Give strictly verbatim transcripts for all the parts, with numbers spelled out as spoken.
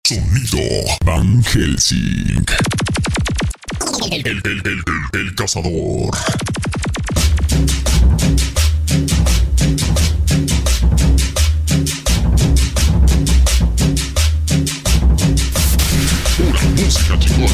Sonido Vanhelsing. El, el, el, el, el cazador. Pura música chingona.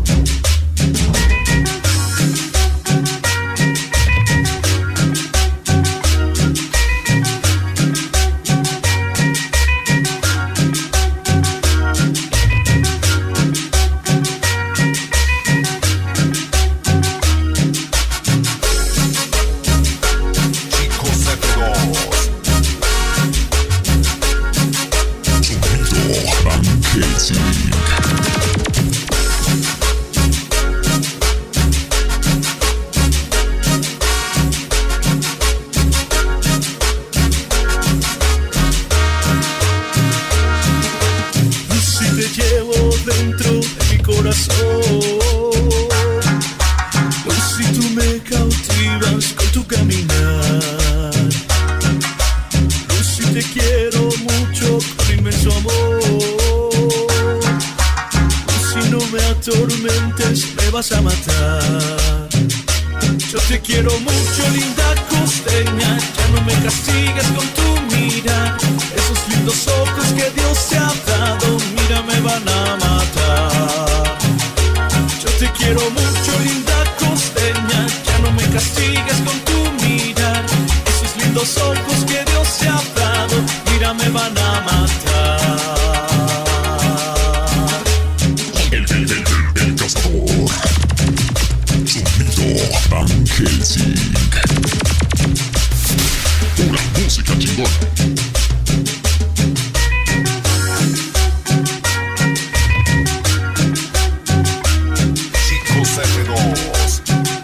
Vas a matar. Yo te quiero mucho, linda costeña. Ya no me castigues con tu mira. Esos lindos ojos que Dios te ha dado, mira, me van a matar. Yo te quiero mucho, linda costeña. Ya no me castigues con tu mira. Esos lindos ojos que Dios te ha dado, mira, me van a matar. El, el, el, el, el cazador. Sonido Vanhelsing. Pura música chingona. Chicos F dos.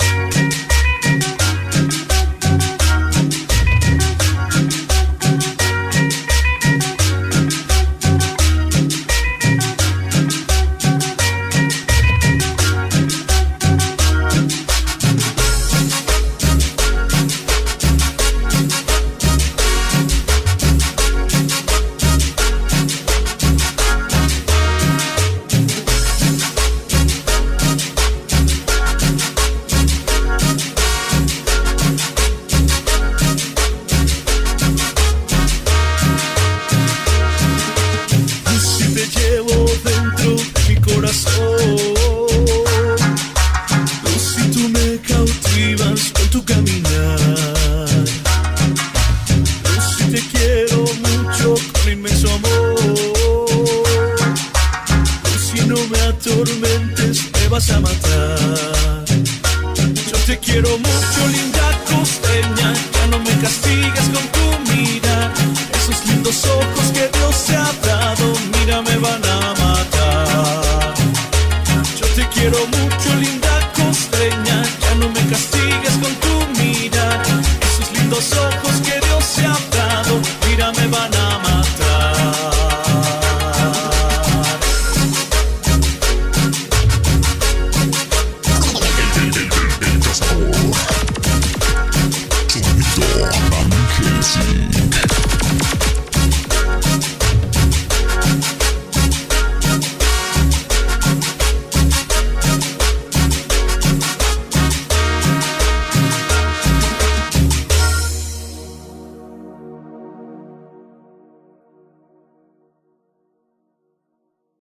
Vas a matar. Yo te quiero mucho, linda costeña. Ya no me castigues con tu mira. Esos lindos ojos que Dios te ha dado,